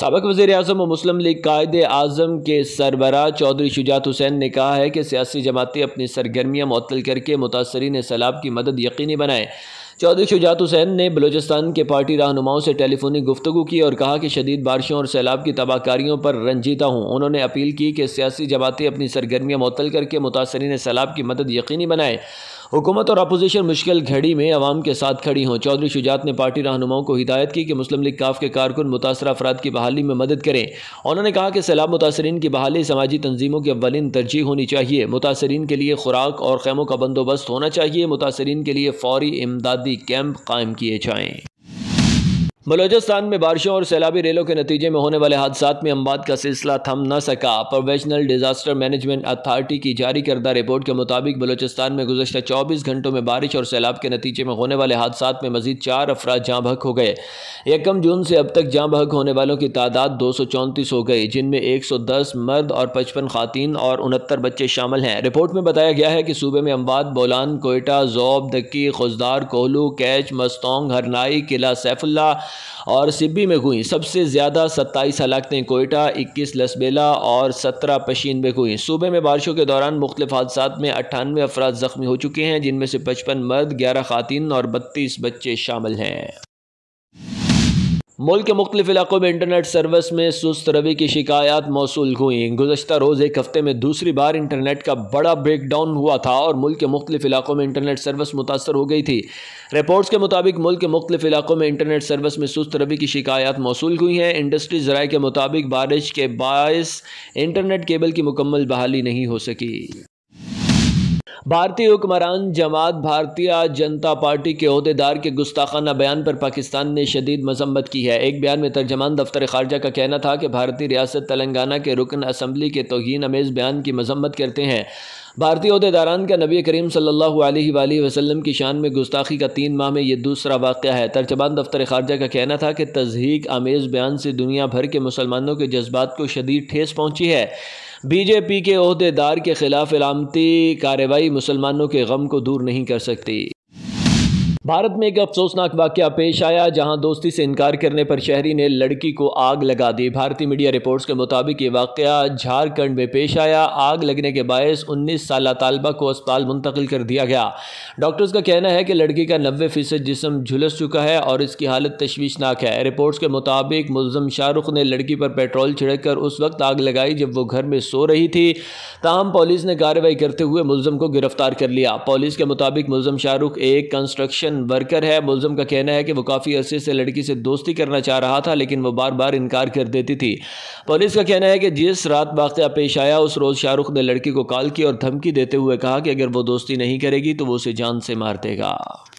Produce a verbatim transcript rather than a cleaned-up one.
साबिक़ वज़ीर-ए-आज़म व मुस्लिम लीग कायद-ए-आज़म के सरबराह चौधरी शुजात हुसैन ने कहा है कि सियासी जमातें अपनी सरगर्मियाँ मुअत्तल करके मुतासरीन सैलाब की मदद यकीनी बनाएँ। चौधरी शुजात हुसैन ने बलूचिस्तान के पार्टी रहनुमाओं से टेलीफोनिक गुफ्तगू की और कहा कि शदीद बारिशों और सैलाब की तबाहकारियों पर रंजीदा हूँ। उन्होंने अपील की कि सियासी जमातें अपनी सरगर्मियाँ मुअत्तल करके मुतासरीन सैलाब की मदद यकीनी बनाएँ। हुकूमत और अपोजिशन मुश्किल घड़ी में अवाम के साथ खड़ी हों। चौधरी शुजात ने पार्टी रहनुमाओं को हिदायत की कि मुस्लिम लीग काफ के कारकुन मुतासरा अफराद की बहाली में मदद करें। उन्होंने कहा कि सैलाब मुतासरीन की बहाली समाजी तंजीमों की अव्वलीन तरजीह होनी चाहिए। मुतासरीन के लिए खुराक और खैमों का बंदोबस्त होना चाहिए। मुतासरीन के लिए फौरी इमदादी कैंप कायम किए जाएँ। बलूचिस्तान में बारिशों और सैलाबी रेलों के नतीजे में होने वाले हादसात में अमवात का सिलसिला थम न सका। प्रोफेशनल डिजास्टर मैनेजमेंट अथॉरिटी की जारी करदा रिपोर्ट के मुताबिक बलूचिस्तान में गुज़श्ता चौबीस घंटों में बारिश और सैलाब के नतीजे में होने वाले हादसात में मजीद चार अफराद जाँ बहक हो गए। यकम जून से अब तक जाँ बहक होने वालों की तादाद दो सौ चौंतीस हो गई, जिनमें एक सौ दस मर्द और पचपन खातीन और उनहत्तर बच्चे शामिल हैं। रिपोर्ट में बताया गया है कि सूबे में अमवात बोलान, कोयटा, ज़ोब, दक्की, खुजदार, कोहलू, कैच, मस्तोंग, हरनाई, किला सैफुल्ला और सिब्बी में हुई। सबसे ज़्यादा सत्ताईस हलाकतें कोयटा, इक्कीस लसबेला और सत्रह पशीन में हुई। सूबे में बारिशों के दौरान मुख्तलिफ हादसात में अट्ठानवे अफराद ज़ख्मी हो चुके हैं, जिनमें से पचपन मर्द, ग्यारह खातीन और बत्तीस बच्चे शामिल हैं। मुल्क के मुख्तलिफ इलाकों में इंटरनेट सर्विस में सुस्त रवि की शिकायत मौसूल हुई। गुज़श्ता रोज़ एक हफ्ते में दूसरी बार इंटरनेट का बड़ा ब्रेकडाउन हुआ था और मुल्क के मुख्तलिफ इलाकों में इंटरनेट सर्विस मुतासर हो गई थी। रिपोर्ट्स के मुताबिक मुल्क के मुख्तलिफ इलाकों में इंटरनेट सर्विस में सुस्त रवि की शिकायत मौसूल हुई हैं। इंडस्ट्री ज़राए के मुताबिक बारिश के बायस इंटरनेट केबल की मुकम्मल बहाली नहीं हो सकी। भारतीय हुक्मरान जमात भारतीय जनता पार्टी के ओहदेदार के गुस्ताखाना बयान पर पाकिस्तान ने शदीद मजम्मत की है। एक बयान में तर्जमान दफ्तर खारजा का कहना था कि भारतीय रियासत तेलंगाना के रुकन असम्बली के तौहीन अमेज़ बयान की मजम्मत करते हैं। भारतीय ओहदेदारान का नबी करीम सल्लल्लाहु अलैहि वसल्लम की शान में गुस्ताखी का तीन माह में ये दूसरा वाक़या है। तर्जमान दफ्तर खारजा का कहना था कि तज़हीक आमेज़ बयान से दुनिया भर के मुसलमानों के जज्बात को शदीद ठेस पहुँची है। बीजेपी के ओहदेदार के खिलाफ इलामती कार्रवाई मुसलमानों के गम को दूर नहीं कर सकती। भारत में एक अफसोसनाक वाक़या पेश आया, जहां दोस्ती से इनकार करने पर शहरी ने लड़की को आग लगा दी। भारतीय मीडिया रिपोर्ट्स के मुताबिक ये वाक़या झारखंड में पेश आया। आग लगने के बायस उन्नीस साला तालिबा को अस्पताल मुंतकिल कर दिया गया। डॉक्टर्स का कहना है कि लड़की का नब्बे फीसद जिस्म झुलस चुका है और इसकी हालत तशवीशनाक है। रिपोर्ट्स के मुताबिक मुल्ज़म शाहरुख ने लड़की पर पेट्रोल छिड़क कर उस वक्त आग लगाई जब वो घर में सो रही थी। ताहम पुलिस ने कार्रवाई करते हुए मुल्ज़म को गिरफ्तार कर लिया। पुलिस के मुताबिक मुल्ज़म शाहरुख एक कंस्ट्रक्शन वर्कर है। मुल्ज़म का कहना है कि वो काफ़ी अरसे से लड़की से दोस्ती करना चाह रहा था, लेकिन वो बार बार इनकार कर देती थी। पुलिस का कहना है कि जिस रात वाक़या पेश आया उस रोज़ शाहरुख ने लड़की को कॉल की और धमकी देते हुए कहा कि अगर वो दोस्ती नहीं करेगी तो वो उसे जान से मार देगा।